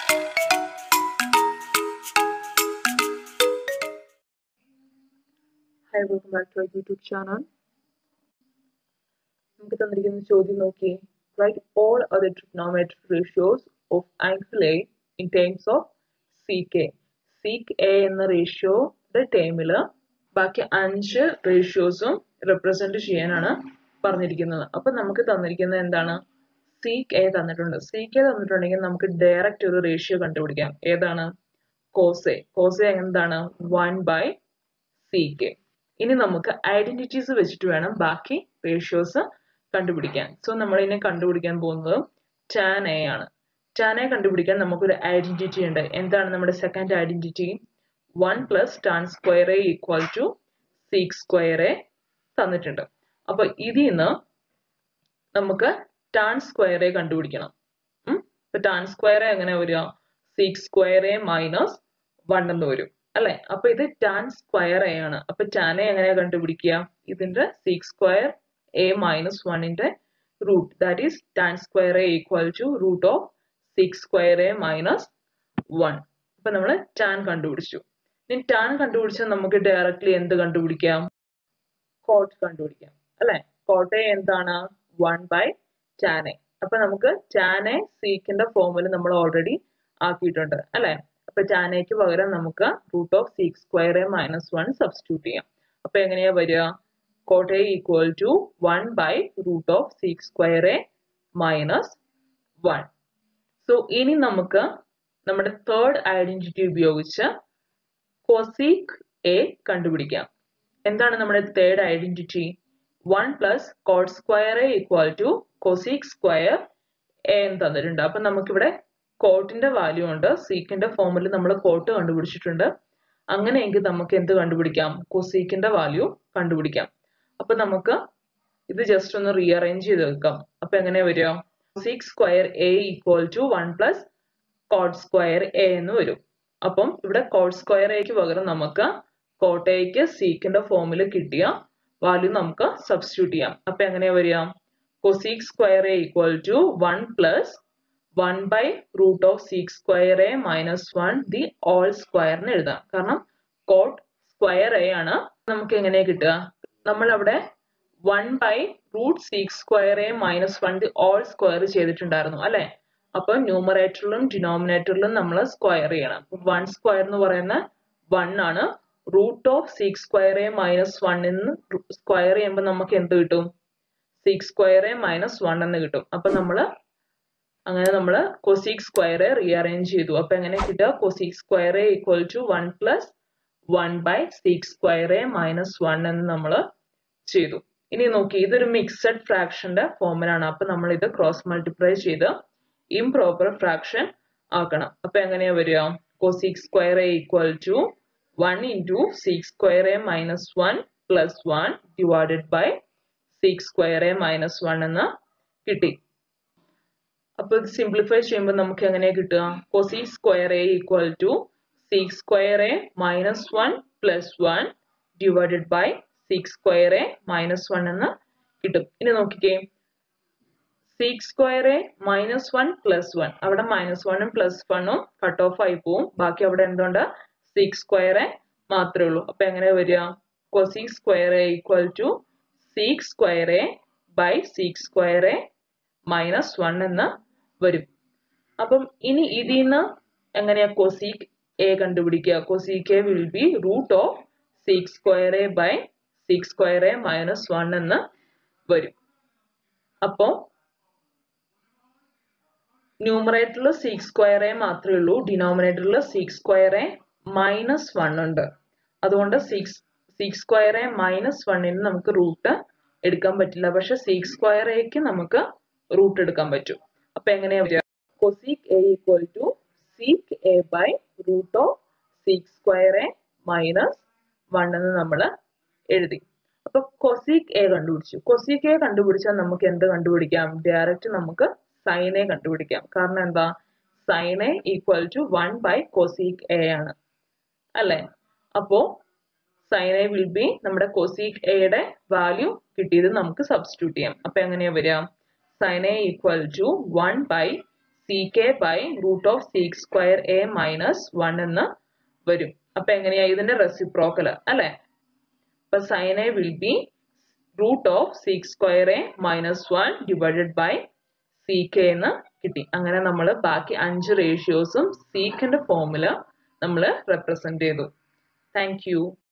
Hi, welcome back to our YouTube channel. നമുക്ക് തന്നിരിക്കുന്ന ചോദ്യം നോക്കി. Write all other trigonometric ratios of angle A in terms of sec A. Sec A എന്ന റേഷ്യോയുടെ ടേമിൽ ബാക്കി 5 റേഷ്യോസും represent ചെയ്യാനാണ് പറഞ്ഞിരിക്കുന്നത്. അപ്പൊ നമുക്ക് തന്നിരിക്കുന്നത് എന്താണ്? sec A തന്നിട്ടുണ്ട്. sec A തന്നിട്ടുണ്ടെങ്കിൽ നമുക്ക് ഡയറക്റ്റ് ഒരു റേഷ്യോ കണ്ടുപിടിക്കാം. ഏതാണ്? cos A. cos A എന്താണ്? 1/sec A. ഇനി നമുക്ക് ഐഡന്റിറ്റീസ് വെച്ചിട്ട് വേണം ബാക്കി റേഷ്യോസ് കണ്ടുപിടിക്കാൻ. സോ നമ്മൾ ഇതിനെ കണ്ടുപിടിക്കാൻ പോകുന്നത് tan A ആണ്. tan A കണ്ടുപിടിക്കാൻ നമുക്കൊരു ഐഡന്റിറ്റി ഉണ്ട്. എന്താണ് നമ്മുടെ second identity? 1 + tan square A = sec square A തന്നിട്ടുണ്ട്. അപ്പൊ ഇതിൽ നിന്ന് നമുക്ക് tan square A കണ്ടുപിടിക്കണം. അപ്പൊ tan square A എങ്ങനെ വരിക? sec square A - 1 എന്ന് വരും അല്ലെ? അപ്പൊ ഇത് tan square A ആണ്. അപ്പൊ tan A എങ്ങനെയാ കണ്ടുപിടിക്കുക? ഇതിന്റെ sec square A - 1ന്റെ root, that is tan square A = √sec square A - 1. അപ്പൊ നമ്മൾ tan കണ്ടുപിടിച്ചു. ഇനി tan കണ്ടുപിടിച്ചാൽ നമുക്ക് ഡയറക്ട്ലി എന്ത് കണ്ടുപിടിക്കാം? cot കണ്ടുപിടിക്കാം അല്ലെ? cot A എന്താണ്? 1/tan A. അപ്പൊ നമുക്ക് tan A secന്റെ ഫോമിൽ നമ്മൾ ഓൾറെഡി ആക്കിയിട്ടുണ്ട് അല്ലെ? അപ്പൊ tan A ക്ക് പകരം നമുക്ക് √sec square A - 1 സബ്സ്റ്റിറ്റ്യൂട്ട് ചെയ്യാം. അപ്പൊ എങ്ങനെയാ വരിക? cot A = 1/√sec square A - 1. So ഇനി നമുക്ക് നമ്മുടെ തേർഡ് ഐഡന്റിറ്റി ഉപയോഗിച്ച് cosec A കണ്ടുപിടിക്കാം. എന്താണ് നമ്മുടെ third identity? 1 + cot square A = cosec square A എന്ന് തന്നിട്ടുണ്ട്. അപ്പൊ നമുക്കിവിടെ കോട്ടിന്റെ വാല്യൂ ഉണ്ട്. സീക്കിന്റെ ഫോമിൽ നമ്മൾ കോട്ട് കണ്ടുപിടിച്ചിട്ടുണ്ട്. അങ്ങനെയെങ്കിൽ നമുക്ക് എന്ത് കണ്ടുപിടിക്കാം? കൊസീക്കിന്റെ വാല്യൂ കണ്ടുപിടിക്കാം. അപ്പൊ നമുക്ക് ഇത് ജസ്റ്റ് ഒന്ന് റീഅറേഞ്ച് ചെയ്ത് വെക്കാം. അപ്പൊ എങ്ങനെ വരിക? cosec square A = 1 + cot square A എന്ന് വരും. അപ്പം ഇവിടെ cot square A ക്ക് പകരം നമുക്ക് cot A ക്ക് സീക്കിന്റെ ഫോമിൽ കിട്ടിയ വാല്യൂ നമുക്ക് സബ്സ്റ്റിറ്റ്യൂട്ട് ചെയ്യാം. അപ്പൊ എങ്ങനെയാ വരിക? cosec square A = 1 + 1/√sec square A - 1 the all square എന്ന് എഴുതാം. കാരണം cot square A ആണ്. നമുക്ക് എങ്ങനെയാ കിട്ടുക? നമ്മൾ അവിടെ 1/√sec square A - 1 the all square ചെയ്തിട്ടുണ്ടായിരുന്നു അല്ലെ? അപ്പൊ ന്യൂമറേറ്ററിലും ഡിനോമിനേറ്ററിലും നമ്മൾ സ്ക്വയർ ചെയ്യണം. 1 സ്ക്വയർ എന്ന് പറയുന്ന 1 ആണ്. √sec square A - 1 എന്ന് സ്ക്വയർ ചെയ്യുമ്പോൾ നമുക്ക് എന്ത് കിട്ടും? sec square A - 1 എന്ന് കിട്ടും. അപ്പൊ അങ്ങനെ നമ്മൾ cosec square A റീഅറേഞ്ച് ചെയ്തു. അപ്പൊ എങ്ങനെ കിട്ടുക? cosec square A = 1 + 1/sec square A - 1 എന്ന് നമ്മൾ ചെയ്തു. ഇനി നോക്കി, ഇതൊരു മിക്സഡ് ഫ്രാക്ഷന്റെ ഫോമിലാണ്. അപ്പൊ നമ്മൾ ഇത് ക്രോസ് മൾട്ടിപ്ലൈ ചെയ്ത് ഇംപ്രോപ്പർ ഫ്രാക്ഷൻ ആക്കണം. അപ്പൊ എങ്ങനെയാ വരിക? cosec square A = 1 × sec square A - 1 + 1 / sec square A - 1 എന്ന് കിട്ടി. അപ്പൊ ഇത് സിംപ്ലിഫൈ ചെയ്യുമ്പോൾ നമുക്ക് എങ്ങനെയാ കിട്ടുക? cosec square A = sec square A - 1 + 1 / sec square A - 1 എന്ന് കിട്ടും. ഇനി നോക്കിക്കേ, sec square A - 1 + 1, അവിടെ -1ഉം +1ഉം കട്ട് ഓഫ് ആയി പോവും. ബാക്കി അവിടെ എന്തുണ്ട്? sec square A മാത്രമേ ഉള്ളൂ. അപ്പൊ എങ്ങനെയാ വരിക? cosec square A = sec square A / sec square A - 1 എന്ന് വരും. അപ്പം ഇനി ഇതിൽ നിന്ന് എങ്ങനെയാ cosec A കണ്ടുപിടിക്കുക? cosec A will be √sec square A / sec square A - 1 എന്ന് വരും. അപ്പോ ന്യൂമറേറ്ററിൽ sec square A മാത്രമേ ഉള്ളൂ. ഡിനോമിനേറ്ററിൽ sec square A - 1 ഉണ്ട്. അതുകൊണ്ട് sec square A - 1ന് നമുക്ക് റൂട്ട് എടുക്കാൻ പറ്റില്ല. പക്ഷെ sec square A ക്ക് നമുക്ക് റൂട്ട് എടുക്കാൻ പറ്റും. അപ്പൊ എങ്ങനെയാ വരിക? cosec A = sec A /√sec square A - 1 എന്ന് നമ്മൾ എഴുതി. അപ്പൊ cosec A കണ്ടുപിടിച്ചു. cosec A കണ്ടുപിടിച്ചാൽ നമുക്ക് എന്ത് കണ്ടുപിടിക്കാം? ഡയറക്റ്റ് നമുക്ക് sin A കണ്ടുപിടിക്കാം. കാരണം എന്താ? sin A = 1/cosec A ആണ് അല്ലെ? അപ്പോ sin A will be നമ്മുടെ cosec A യുടെ വാല്യൂ കിട്ടിയത് നമുക്ക് സബ്സ്റ്റിറ്റ്യൂട്ട് ചെയ്യാം. അപ്പൊ എങ്ങനെയാ വരിക? sin A = 1/sec CK by root of sec square A minus 1 എന്ന് വരും. അപ്പൊ എങ്ങനെയാ ഇതിന്റെ റെസിപ്രോക്കൽ അല്ലെ? അപ്പൊ sin A will be root of sec square A minus 1 divided by CK എന്ന് കിട്ടി. അങ്ങനെ നമ്മൾ ബാക്കി 5 റേഷ്യോസും secന്റെ ഫോമില് നമ്മൾ റെപ്രസെന്റ് ചെയ്തു. Thank U.